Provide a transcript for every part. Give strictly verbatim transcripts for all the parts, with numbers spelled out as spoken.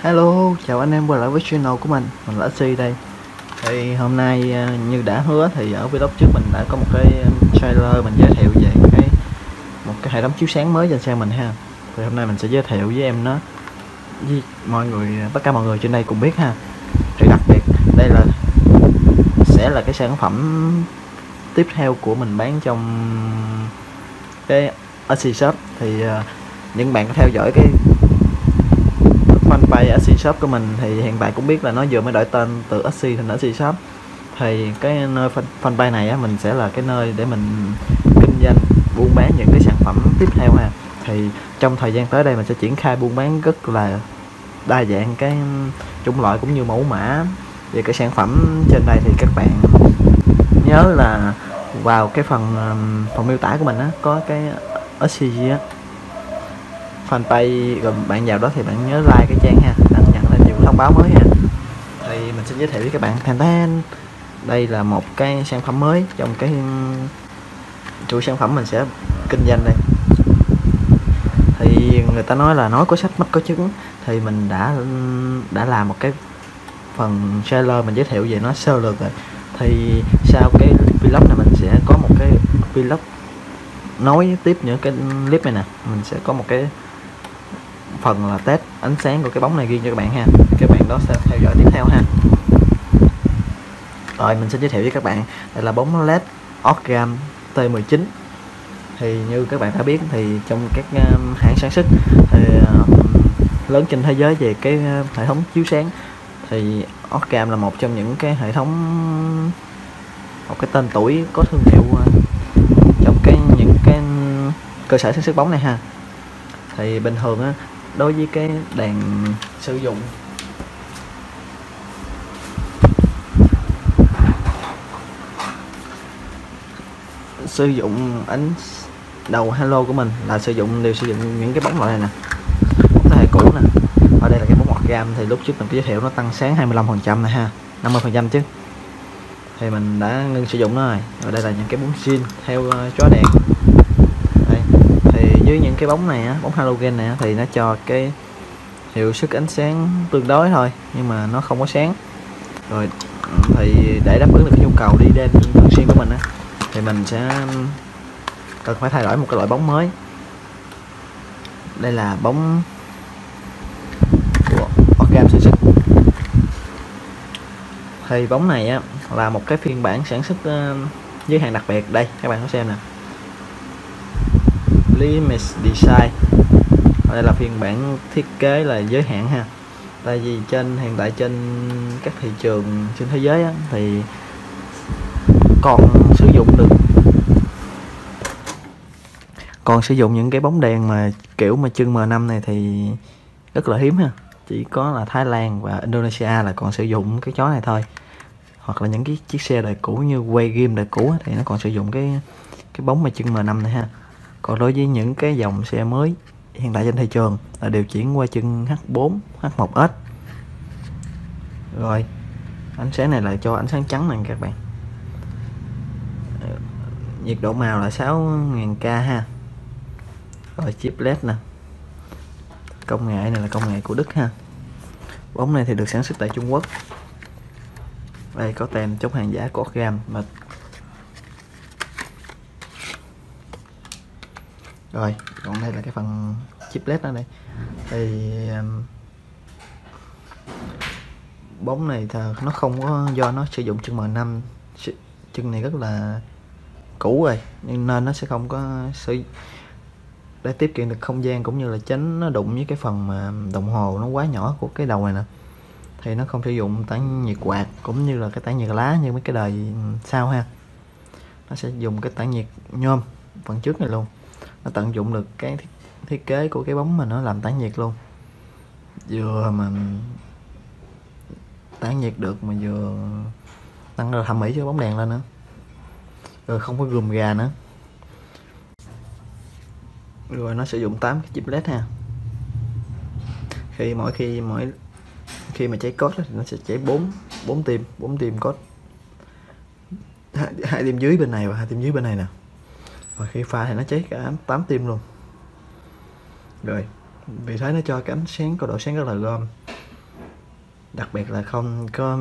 Hello, chào anh em quay lại với channel của mình, mình là Si đây. Thì hôm nay à, như đã hứa thì ở vlog trước mình đã có một cái trailer mình giới thiệu về cái một cái hệ thống chiếu sáng mới trên xe mình ha. Thì hôm nay mình sẽ giới thiệu với em nó với mọi người, tất cả mọi người trên đây cùng biết ha. Thì đặc biệt đây là sẽ là cái sản phẩm tiếp theo của mình bán trong cái ét xê Shop. Thì uh, những bạn có theo dõi cái fanpage ét xê Shop của mình thì hiện tại cũng biết là nó vừa mới đổi tên từ ét xê thành ét xê Shop. Thì cái nơi fanpage này á, mình sẽ là cái nơi để mình kinh doanh buôn bán những cái sản phẩm tiếp theo ha. Thì trong thời gian tới đây mình sẽ triển khai buôn bán rất là đa dạng cái chủng loại cũng như mẫu mã về cái sản phẩm trên đây. Thì các bạn nhớ là vào cái phần phần miêu tả của mình á có cái ét xê giê á fanpage, rồi bạn vào đó thì bạn nhớ like cái trang ha, để nhận lên nhiều thông báo mới ha. Thì mình sẽ giới thiệu với các bạn thanh thanh đây là một cái sản phẩm mới trong cái chuỗi sản phẩm mình sẽ kinh doanh đây. Thì người ta nói là nói có sách mắt có chứng, thì mình đã đã làm một cái phần trailer mình giới thiệu về nó sơ lược rồi. Thì sau cái vlog này mình sẽ có một cái vlog nói tiếp những cái clip này nè, mình sẽ có một cái phần là test ánh sáng của cái bóng này riêng cho các bạn ha. Các bạn đó sẽ theo dõi tiếp theo ha. Rồi mình sẽ giới thiệu với các bạn đây là bóng led Osram T mười chín. Thì như các bạn đã biết thì trong các hãng sản xuất thì lớn trên thế giới về cái hệ thống chiếu sáng thì Osram là một trong những cái hệ thống, một cái tên tuổi có thương hiệu trong cái những cái cơ sở sản xuất bóng này ha. Thì bình thường á, đối với cái đèn sử dụng sử dụng ánh đầu halo của mình là sử dụng đều sử dụng những cái bóng loại này nè, bóng thế hệ cũ nè. Ở đây là cái bóng Osram thì lúc trước mình có giới thiệu nó tăng sáng hai mươi lăm phần trăm này ha, năm mươi phần trăm chứ, thì mình đã ngưng sử dụng nó rồi. Ở đây là những cái bóng zin theo uh, chó đèn đây. Thì với những cái bóng này á, bóng halogen này á, thì nó cho cái hiệu suất ánh sáng tương đối thôi, nhưng mà nó không có sáng. Rồi thì để đáp ứng được cái nhu cầu đi đêm thường xuyên của mình á, thì mình sẽ cần phải thay đổi một cái loại bóng mới. Đây là bóng của Osram sản xuất. Thì bóng này á là một cái phiên bản sản xuất uh, giới hạn đặc biệt. Đây các bạn có xem nè, Limited Design. Ở đây là phiên bản thiết kế là giới hạn ha. Tại vì trên hiện tại trên các thị trường trên thế giới á, thì còn sử dụng được còn sử dụng những cái bóng đèn mà kiểu mà chân M năm này thì rất là hiếm ha. Chỉ có là Thái Lan và Indonesia là còn sử dụng cái chó này thôi, hoặc là những cái chiếc xe đời cũ như Waygame đời cũ thì nó còn sử dụng cái cái bóng mà chân M năm này ha. Còn đối với những cái dòng xe mới hiện tại trên thị trường là điều chuyển qua chân H bốn, H một S. Rồi ánh sáng này là cho ánh sáng trắng nè các bạn. Nhiệt độ màu là sáu nghìn K ha. Rồi chip led nè, công nghệ này là công nghệ của Đức ha. Bóng này thì được sản xuất tại Trung Quốc. Đây có tem chống hàng giả của Osram mà. Rồi còn đây là cái phần chip led ở đây. Thì um, bóng này thì nó không có, do nó sử dụng chân M năm, chân này rất là cũ rồi nhưng nên nó sẽ không có sử, để tiết kiệm được không gian cũng như là tránh nó đụng với cái phần mà đồng hồ nó quá nhỏ của cái đầu này nè, thì nó không sử dụng tản nhiệt quạt cũng như là cái tản nhiệt lá như mấy cái đời sau ha. Nó sẽ dùng cái tản nhiệt nhôm phần trước này luôn. Nó tận dụng được cái thiết, thiết kế của cái bóng mà nó làm tản nhiệt luôn, vừa mà tản nhiệt được mà vừa tăng được thẩm mỹ cho bóng đèn lên nữa, rồi không có gườm gà nữa. Rồi nó sử dụng tám cái chip led ha. Khi mỗi khi mỗi khi mà cháy code thì nó sẽ cháy bốn bốn tim bốn tim code, hai, hai tim dưới bên này và hai tim dưới bên này nè. Và khi pha thì nó cháy cả tám tim luôn. Rồi vì thế nó cho cái ánh sáng có độ sáng rất là gom. đặc biệt là không có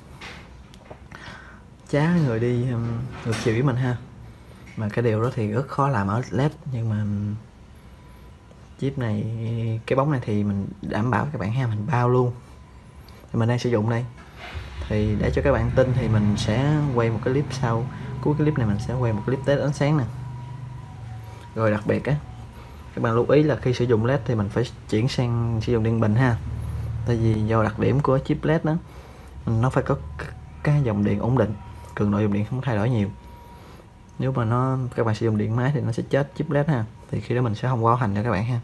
chá người đi ngược chiều với mình ha. Mà cái điều đó thì rất khó làm ở led, nhưng mà chip này, cái bóng này thì mình đảm bảo các bạn ha, mình bao luôn. Thì mình đang sử dụng đây. Thì để cho các bạn tin thì mình sẽ quay một cái clip sau. Cuối cái clip này mình sẽ quay một clip test ánh sáng nè. Rồi đặc biệt á, các bạn lưu ý là khi sử dụng led thì mình phải chuyển sang sử dụng đèn bình ha. Tại vì do đặc điểm của chip led đó, nó phải có cái dòng điện ổn định, cường độ dòng điện không thay đổi nhiều. Nếu mà nó các bạn sử dụng điện máy thì nó sẽ chết chip led ha. Thì khi đó mình sẽ không có bảo hành cho các bạn ha.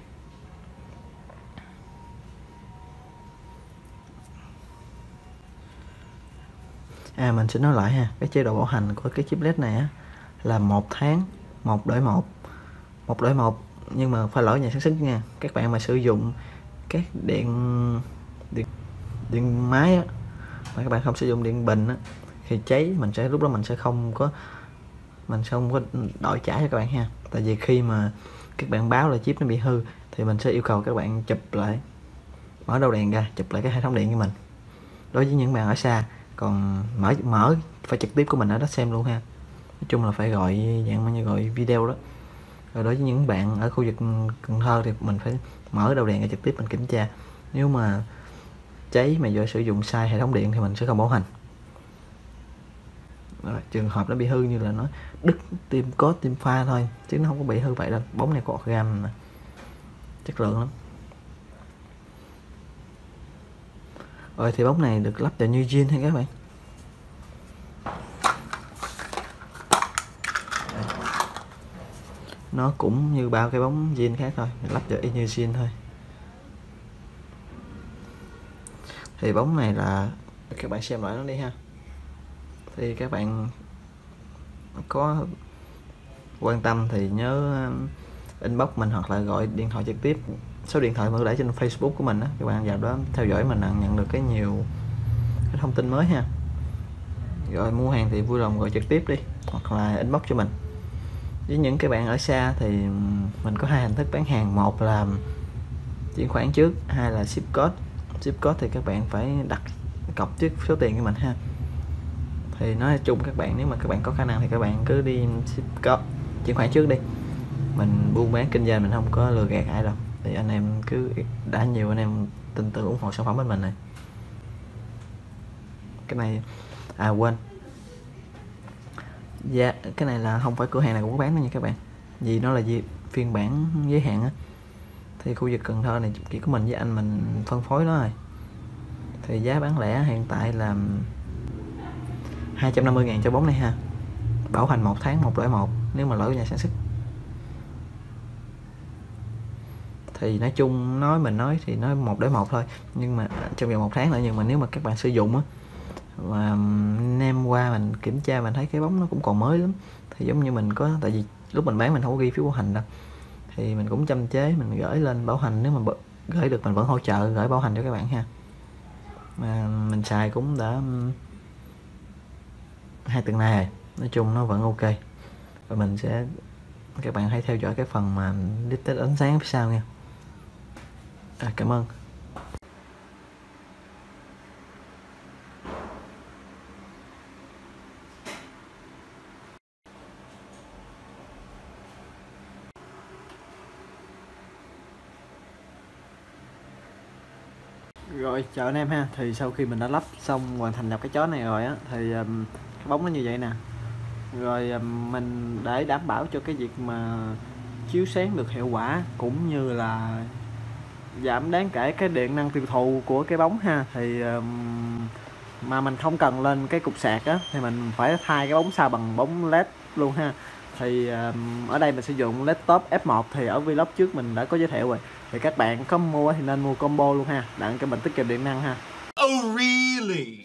À mình sẽ nói lại ha, cái chế độ bảo hành của cái chip led này á là một tháng, một đổi một, một đổi một, nhưng mà phải lỗi nhà sản xuất nha. Các bạn mà sử dụng các điện điện điện máy á, mà các bạn không sử dụng điện bình á, khi cháy mình sẽ lúc đó mình sẽ không có mình sẽ không có đổi trả cho các bạn ha. Tại vì khi mà các bạn báo là chip nó bị hư thì mình sẽ yêu cầu các bạn chụp lại, mở đầu đèn ra, chụp lại cái hệ thống điện của mình. Đối với những bạn ở xa, còn mở mở phải trực tiếp của mình ở đó xem luôn ha. Nói chung là phải gọi dạng như gọi video đó. Rồi đối với những bạn ở khu vực Cần Thơ thì mình phải mở đầu đèn ra trực tiếp mình kiểm tra. Nếu mà cháy mà do sử dụng sai hệ thống điện thì mình sẽ không bảo hành. Rồi, trường hợp nó bị hư như là nó đứt tim có tim pha thôi, chứ nó không có bị hư vậy đâu. Bóng này có orgam nè, chất lượng lắm. Rồi thì bóng này được lắp vào như zin ha các bạn. Nó cũng như bao cái bóng zin khác thôi, lắp vào y như zin thôi. Thì bóng này là các bạn xem lại nó đi ha. Thì các bạn có quan tâm thì nhớ inbox mình hoặc là gọi điện thoại trực tiếp. Số điện thoại mình để trên Facebook của mình đó, các bạn vào đó theo dõi mình nhận được cái nhiều cái thông tin mới ha. Rồi mua hàng thì vui lòng gọi trực tiếp đi hoặc là inbox cho mình. Với những cái bạn ở xa thì mình có hai hình thức bán hàng, một là chuyển khoản trước, hai là ship code. Ship code thì các bạn phải đặt cọc trước số tiền của mình ha. Thì nói chung các bạn, nếu mà các bạn có khả năng thì các bạn cứ đi ship code, chuyển khoản trước đi. Mình buôn bán kinh doanh mình không có lừa gạt ai đâu. Thì anh em cứ đã nhiều anh em tin tưởng ủng hộ sản phẩm của mình này. Cái này à quên, dạ cái này là không phải cửa hàng nào cũng có bán đâu nha các bạn, vì nó là gì phiên bản giới hạn á. Thì khu vực Cần Thơ này chỉ có mình với anh mình phân phối nó rồi. Thì giá bán lẻ hiện tại là hai trăm năm mươi ngàn cho bóng này ha. Bảo hành một tháng, một đổi một nếu mà lỗi của nhà sản xuất. Thì nói chung nói mình nói thì nói một đổi một thôi, nhưng mà trong vòng một tháng nữa. Nhưng mà nếu mà các bạn sử dụng á mà nem qua mình kiểm tra mình thấy cái bóng nó cũng còn mới lắm, thì giống như mình có, tại vì lúc mình bán mình không có ghi phiếu bảo hành đâu, thì mình cũng châm chế mình gửi lên bảo hành. Nếu mà gửi được mình vẫn hỗ trợ gửi bảo hành cho các bạn ha. Mà mình xài cũng đã hai tuần nay rồi, nói chung nó vẫn ok. Và mình sẽ, các bạn hãy theo dõi cái phần mà clip test ánh sáng phía sau nha. À, cảm ơn. Rồi chào anh em ha. Thì sau khi mình đã lắp xong hoàn thành nhập cái chó này rồi á, thì um, cái bóng nó như vậy nè. Rồi um, mình để đảm bảo cho cái việc mà chiếu sáng được hiệu quả cũng như là giảm đáng kể cái điện năng tiêu thụ của cái bóng ha. Thì um, mà mình không cần lên cái cục sạc á, thì mình phải thay cái bóng sau bằng bóng led luôn ha. Thì um, ở đây mình sử dụng laptop F một, thì ở vlog trước mình đã có giới thiệu rồi. Thì các bạn có mua thì nên mua combo luôn ha, đặng cho mình tiết kiệm điện năng ha. Oh really?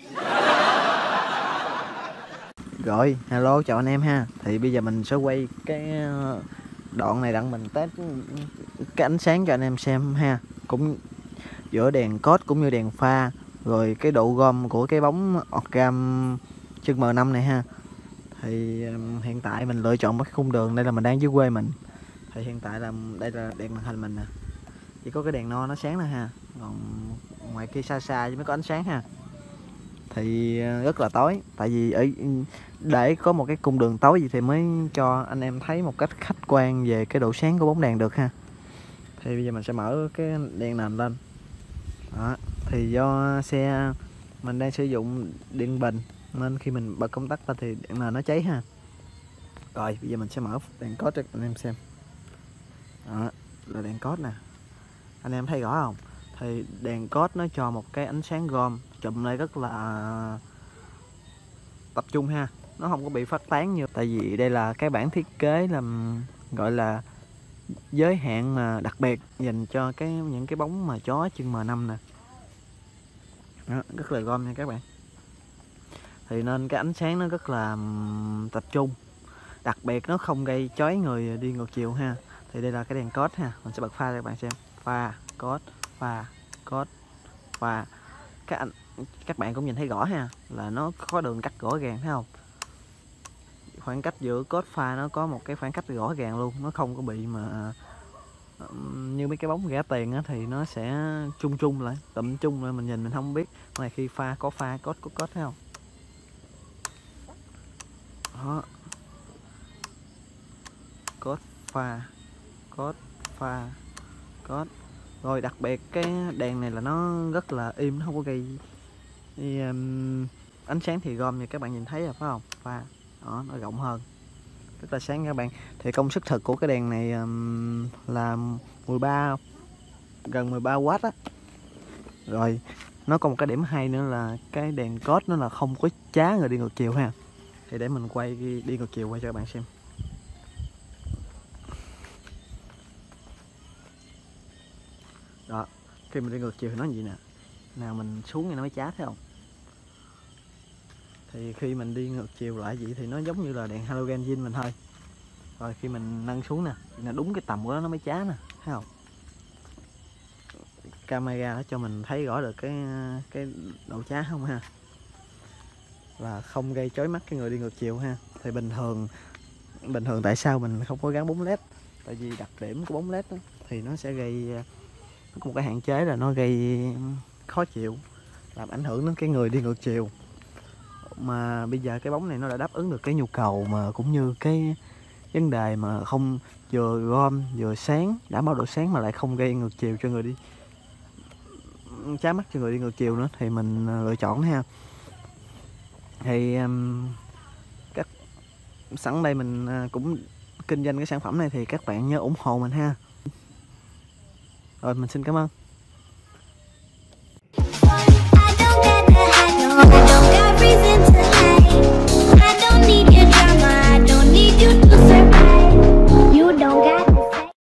Rồi, hello chào anh em ha. Thì bây giờ mình sẽ quay cái đoạn này đặng mình test cái ánh sáng cho anh em xem ha. Cũng giữa đèn code cũng như đèn pha, rồi cái độ gom của cái bóng orgam chân M năm này ha. Thì um, hiện tại mình lựa chọn một cái khung đường, đây là mình đang dưới quê mình. Thì hiện tại là đây là đèn màn hình mình nè, chỉ có cái đèn no nó sáng nè ha, còn ngoài kia xa xa mới có ánh sáng ha. Thì rất là tối, tại vì ở để có một cái cung đường tối gì thì mới cho anh em thấy một cách khách quan về cái độ sáng của bóng đèn được ha. Thì bây giờ mình sẽ mở cái đèn nền lên. Đó, thì do xe mình đang sử dụng điện bình nên khi mình bật công tắc lên thì đèn nền nó cháy ha. Rồi bây giờ mình sẽ mở đèn code cho anh em xem. Đó là đèn code nè, anh em thấy rõ không? Thì đèn code nó cho một cái ánh sáng gom chùm lại rất là tập trung ha, nó không có bị phát tán như, tại vì đây là cái bản thiết kế làm gọi là giới hạn mà đặc biệt dành cho cái những cái bóng mà chó chân M năm nè. Đó, rất là gom nha các bạn. Thì nên cái ánh sáng nó rất là tập trung, đặc biệt nó không gây chói người đi ngược chiều ha. Thì đây là cái đèn code ha, mình sẽ bật pha cho các bạn xem. Pha code, pha code, pha. Các anh các bạn cũng nhìn thấy rõ ha, là nó có đường cắt rõ ràng thấy không? Khoảng cách giữa code pha nó có một cái khoảng cách rõ ràng luôn, nó không có bị mà như mấy cái bóng rẻ tiền á, thì nó sẽ chung chung lại, tụm chung lại, mình nhìn mình không biết. Này khi pha có pha, code có code thấy không? Đó. Code pha, code pha, code. Rồi đặc biệt cái đèn này là nó rất là im, nó không có gây thì, um, ánh sáng thì gom như các bạn nhìn thấy rồi phải không? Pha đó, nó rộng hơn, rất là sáng các bạn. Thì công suất thực của cái đèn này um, là mười ba, gần mười ba oát á. Rồi nó có một cái điểm hay nữa là cái đèn code nó là không có chá người đi ngược chiều ha. Thì để mình quay đi ngược chiều quay cho các bạn xem. Đó, khi mình đi ngược chiều thì nó như vậy nè, nào mình xuống thì nó mới chá thấy không? Thì khi mình đi ngược chiều lại vậy thì nó giống như là đèn halogen zin mình thôi. Rồi khi mình nâng xuống nè, là đúng cái tầm của nó nó mới chá nè, thấy không? Camera nó cho mình thấy rõ được cái cái độ chá không ha, và không gây chói mắt cái người đi ngược chiều ha. Thì bình thường bình thường tại sao mình không có gắn bóng led? Tại vì đặc điểm của bóng led đó, thì nó sẽ gây có một cái hạn chế là nó gây khó chịu, làm ảnh hưởng đến cái người đi ngược chiều. Mà bây giờ cái bóng này nó đã đáp ứng được cái nhu cầu mà cũng như cái vấn đề mà không vừa gom vừa sáng, đảm bảo độ sáng mà lại không gây ngược chiều cho người đi, chá mắt cho người đi ngược chiều nữa, thì mình lựa chọn ha. Thì um, các sẵn đây mình cũng kinh doanh cái sản phẩm này thì các bạn nhớ ủng hộ mình ha. Rồi mình xin cảm ơn.